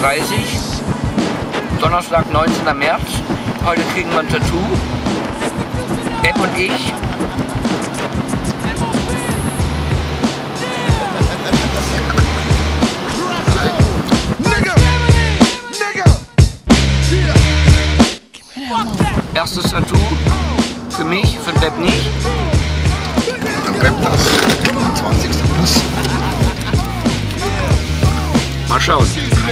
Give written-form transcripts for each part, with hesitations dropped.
Donnerstag, 19. März. Heute kriegen wir ein Tattoo. Ed und ich. Erstes Tattoo für mich, für den Beb nicht. Für den Beb das 20. Plus. Mal schauen.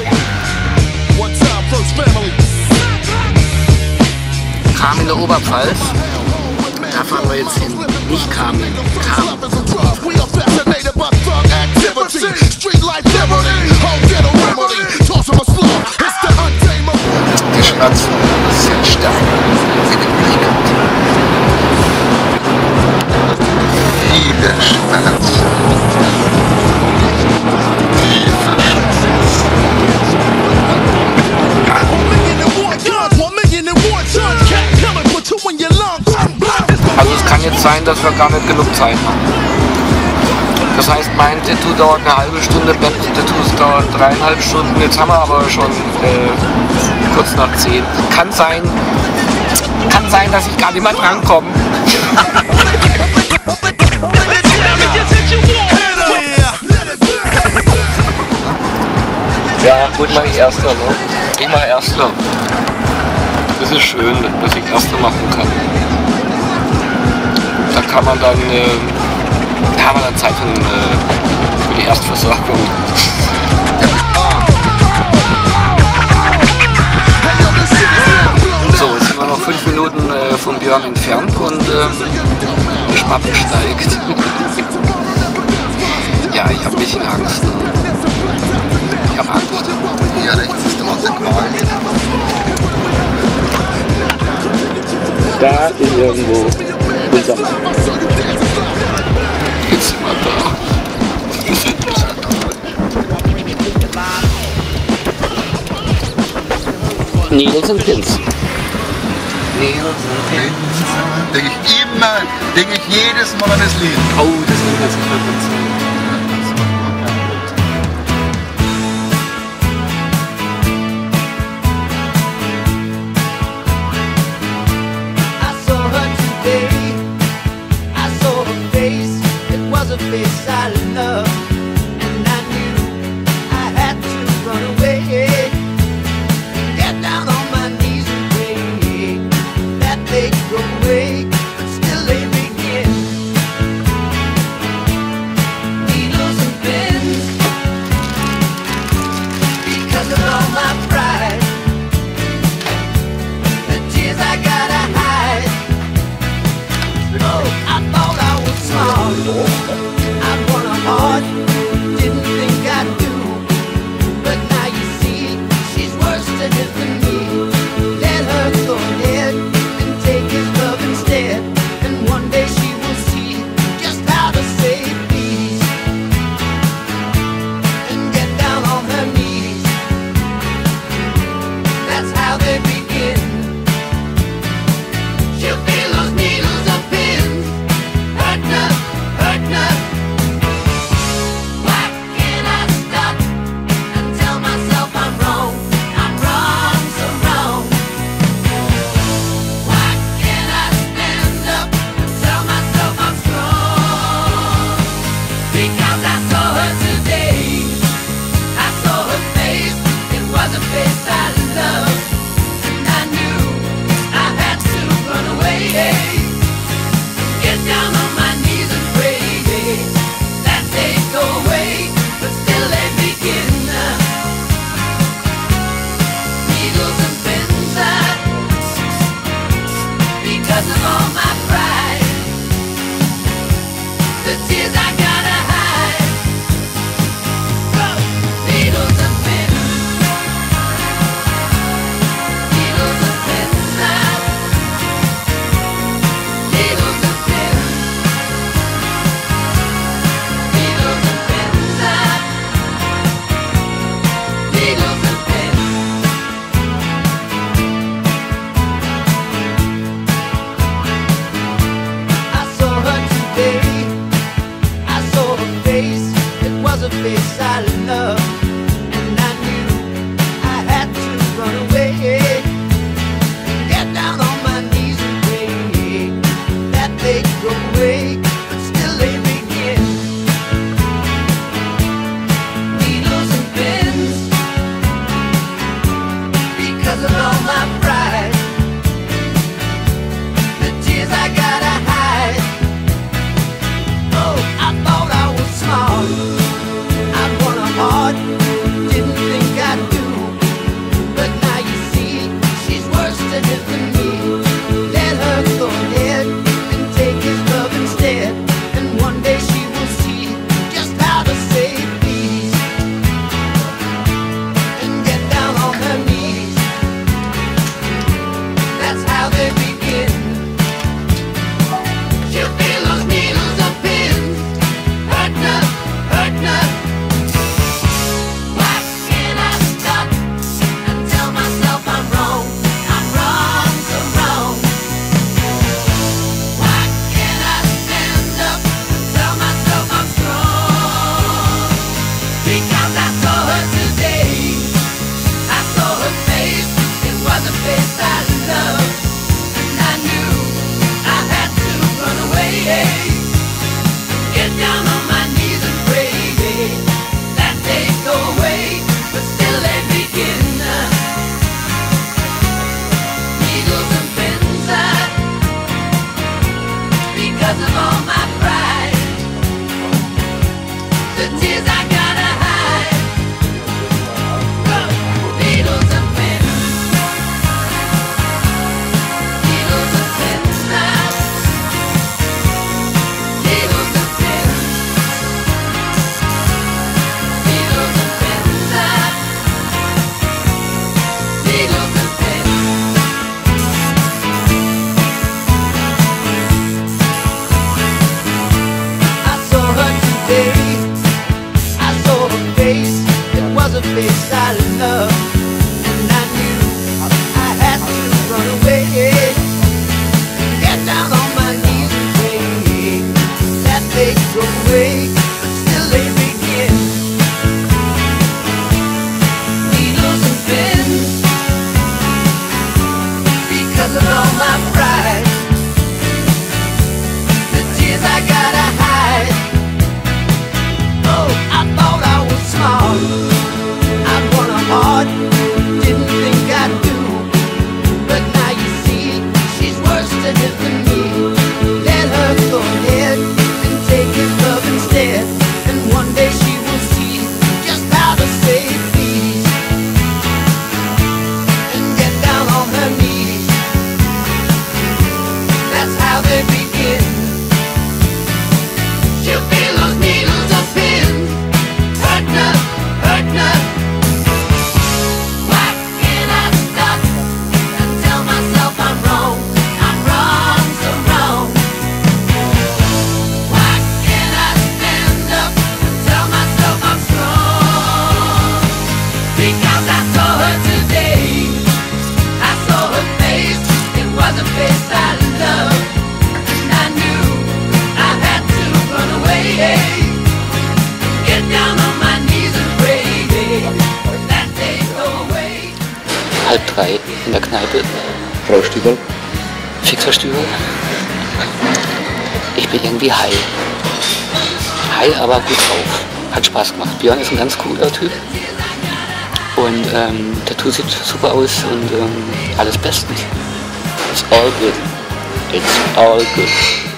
Kam in der Oberpfalz. Da fahren wir jetzt hin. Nicht Kamen. Kam. Die Schmerzen sind stark. Viele Schmerzen. Also es kann jetzt sein, dass wir gar nicht genug Zeit haben. Das heißt, mein Tattoo dauert eine halbe Stunde, Bebs Tattoos dauern 3,5 Stunden. Jetzt haben wir aber schon kurz nach 10. Kann sein, dass ich gar nicht mehr drankomme. Ja, gut, mache ich Erster, ne? Ich mache Erster. Das ist schön, dass ich Erster machen kann. Da kann man dann, da haben wir dann Zeit für die Erstversorgung. So, jetzt sind wir noch 5 Minuten von Björn entfernt und der Schmappen steigt. Ja, ich habe ein bisschen Angst. Ich habe Angst. Hier rechts ist der Ort der Qual. Da ist irgendwo unser Mann. Jetzt sind wir da. Needles und Pins. Needles und Pins. Denke ich jedes Mal an das Lied. Oh, das ist jetzt nicht. A face I love, and I knew I had to run away, get down on my knees and pray that they'd go away, but still they begin. Needles and pins, because of all my pride, the tears I gotta hide. Oh, I thought I was smart. I won a heart, didn't think I'd do, but now you see, she's worse to him than me. Let her go ahead and take his love instead, and one day she will see just how to say please, and get down on her knees. That's how they begin. She'll feel those needles and pins, hurting her, hurting her. A face I love, and I knew I face I love, and I knew I had to run away. Get down on my knees and pray that they go away, but still they begin. Needles and pins, because of all my pride, the tears I gotta hide. Oh, I thought I was smart, I'd won a heart, didn't think I'd do. But now you see, she's worse than me. Let her go ahead and take his love instead, and one day she will see just how to say please, and get down on her knees. That's how they begin. She'll feel those needles and pins, hurting her, hurting her. Why can't I stop and tell myself I'm wrong? I'm wrong, so wrong. Why can't I stand up and tell myself I'm strong? Because I saw her today, I saw her face, it was a face I loved, and I knew I had to run away. Get down on my knees and pray that they go away. 2:30 in der Kneipe, Frau Stüberl. Fixerstübel. Ich bin irgendwie high. High, aber gut drauf. Hat Spaß gemacht. Björn ist ein ganz cooler Typ. Und der Tattoo sieht super aus und alles bestens. It's all good. It's all good.